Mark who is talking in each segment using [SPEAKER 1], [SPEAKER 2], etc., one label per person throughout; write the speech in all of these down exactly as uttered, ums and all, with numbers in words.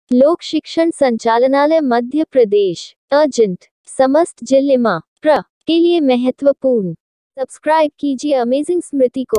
[SPEAKER 1] लोक शिक्षण संचालनालय मध्य प्रदेश अर्जेंट समस्त जिले में प्र के लिए महत्वपूर्ण। सब्सक्राइब कीजिए अमेजिंग स्मृति को।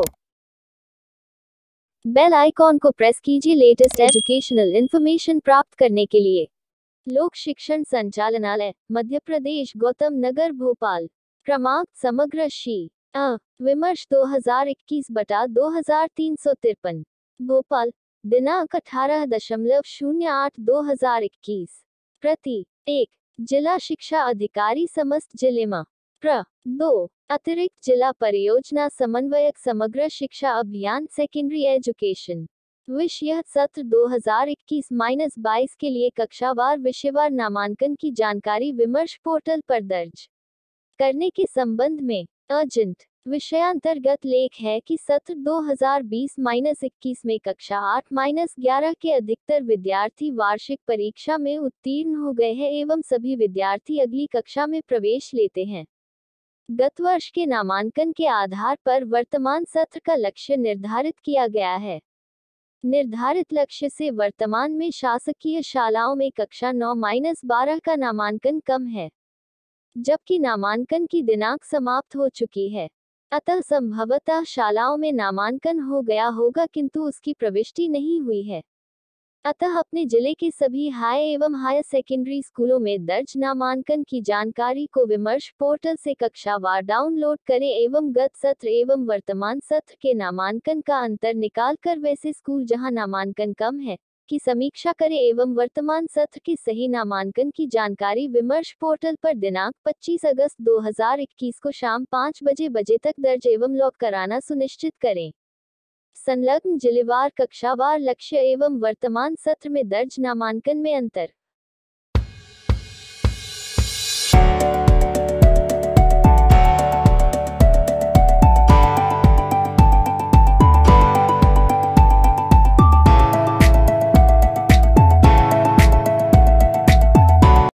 [SPEAKER 1] बेल आइकॉन को प्रेस कीजिए लेटेस्ट एजुकेशनल इंफॉर्मेशन प्राप्त करने के लिए। लोक शिक्षण संचालनालय मध्य प्रदेश गौतम नगर भोपाल। क्रमांक समग्र शी अ विमर्श दो हजार इक्कीस बटा दो हजार तीन सौ तिरपन भोपाल। दिनांक अठारह दशमलव शून्य आठ दो हजार इक्कीस। प्रति एक जिला शिक्षा अधिकारी समस्त जिले में प्र दो अतिरिक्त जिला परियोजना समन्वयक समग्र शिक्षा अभियान सेकेंडरी एजुकेशन। विषय सत्र दो हजार इक्कीस बाईस के लिए कक्षावार विषयवार नामांकन की जानकारी विमर्श पोर्टल पर दर्ज करने के संबंध में अर्जेंट विषयांतर्गत लेख है कि सत्र दो हजार बीस इक्कीस में कक्षा आठ ग्यारह के अधिकतर विद्यार्थी वार्षिक परीक्षा में उत्तीर्ण हो गए हैं एवं सभी विद्यार्थी अगली कक्षा में प्रवेश लेते हैं। गत वर्ष के नामांकन के आधार पर वर्तमान सत्र का लक्ष्य निर्धारित किया गया है। निर्धारित लक्ष्य से वर्तमान में शासकीय शालाओं में कक्षा नौ बारह का नामांकन कम है, जबकि नामांकन की दिनांक समाप्त हो चुकी है। अतः संभवतः शालाओं में नामांकन हो गया होगा किंतु उसकी प्रविष्टि नहीं हुई है। अतः अपने जिले के सभी हाई एवं हायर सेकेंडरी स्कूलों में दर्ज नामांकन की जानकारी को विमर्श पोर्टल से कक्षावार डाउनलोड करें एवं गत सत्र एवं वर्तमान सत्र के नामांकन का अंतर निकाल कर वैसे स्कूल जहां नामांकन कम है की समीक्षा करें एवं वर्तमान सत्र के सही नामांकन की जानकारी विमर्श पोर्टल पर दिनांक पच्चीस अगस्त दो हजार इक्कीस को शाम पाँच बजे बजे तक दर्ज एवं लॉक कराना सुनिश्चित करें। संलग्न जिलेवार कक्षावार लक्ष्य एवं वर्तमान सत्र में दर्ज नामांकन में अंतर।